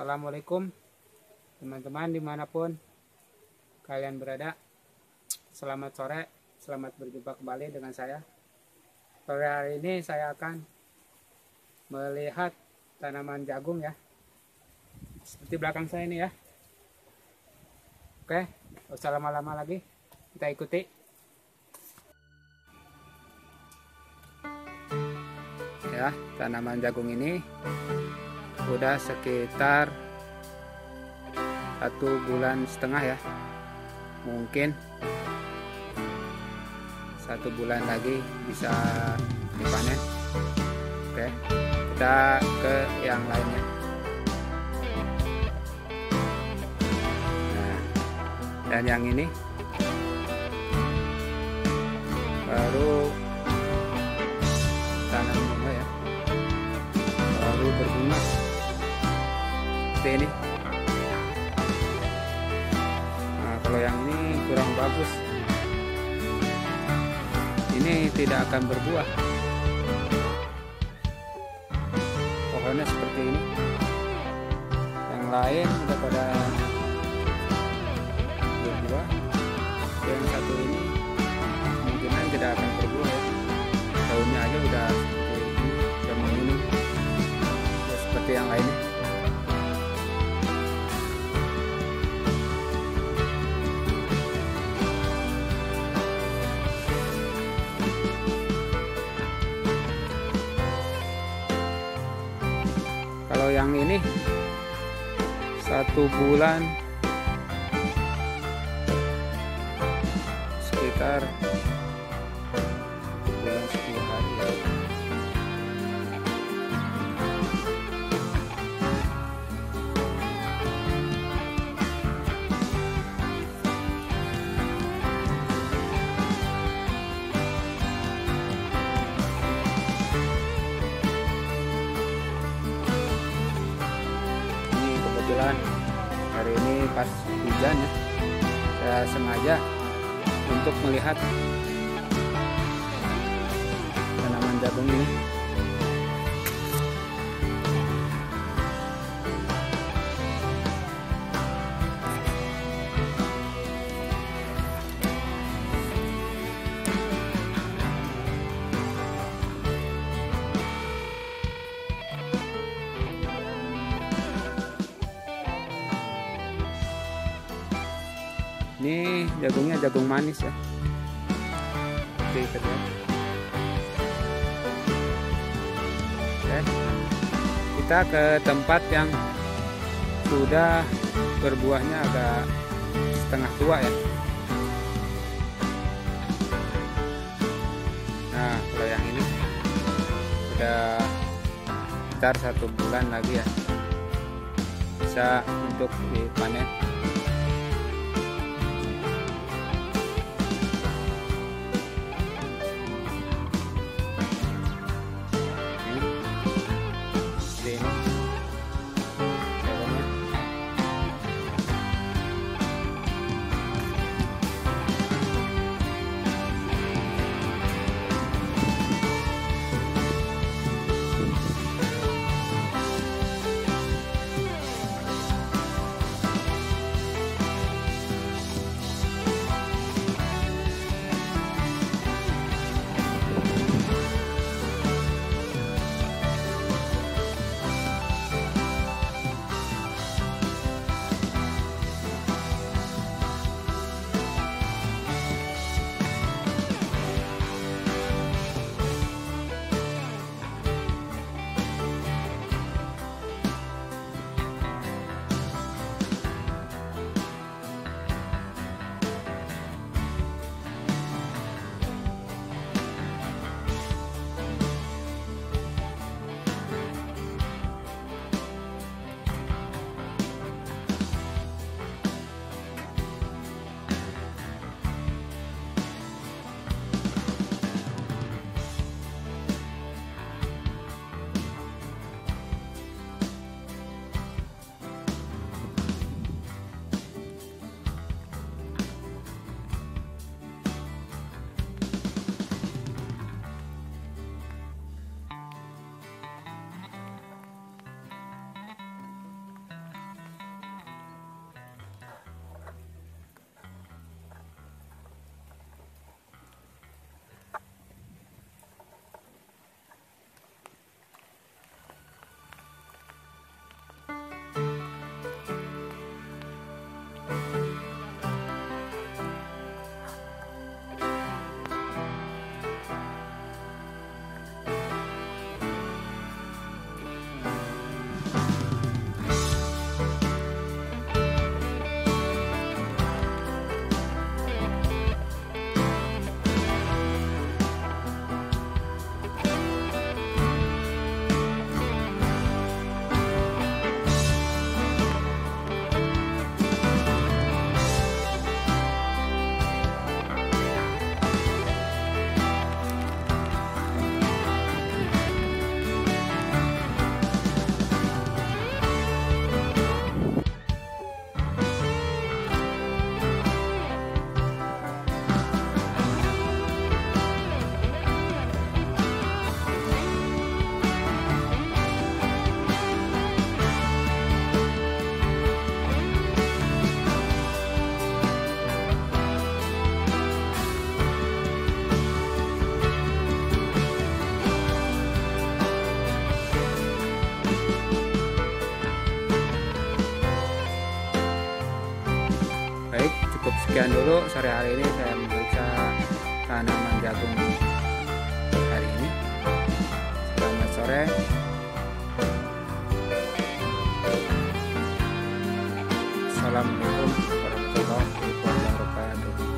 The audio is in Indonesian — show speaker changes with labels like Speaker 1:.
Speaker 1: Assalamualaikum teman-teman dimanapun kalian berada. Selamat sore, selamat berjumpa kembali dengan saya. Sore hari ini saya akan melihat tanaman jagung ya, seperti belakang saya ini ya. Oke, gak usah lama-lama lagi, kita ikuti. Ya, tanaman jagung ini udah sekitar 1,5 bulan ya, mungkin 1 bulan lagi bisa dipanen. Oke, kita ke yang lainnya. Nah, dan yang ini baru tanam bunga ya, baru berbunga seperti ini. Nah, kalau yang ini kurang bagus, ini tidak akan berbuah. Pohonnya seperti ini, yang lain udah pada berbuah. Yang satu ini kemungkinan tidak akan berbuah ya. Daunnya aja udah seperti ini, udah menguning ya, seperti yang lainnya. Kalau yang ini 1 bulan sekitar 1 bulan 10 hari ya. Kebetulan hari ini pas hujan ya, saya sengaja untuk melihat tanaman jagung ini. Ini jagungnya jagung manis ya. Oke, terlihat. Oke. Kita ke tempat yang sudah berbuahnya agak setengah tua ya. Nah, kalau yang ini udah sekitar 1 bulan lagi ya, bisa untuk dipanen. Sekian dulu sore hari ini saya memeriksa tanaman jagung hari ini. Selamat sore. Assalamualaikum warahmatullahi wabarakatuh.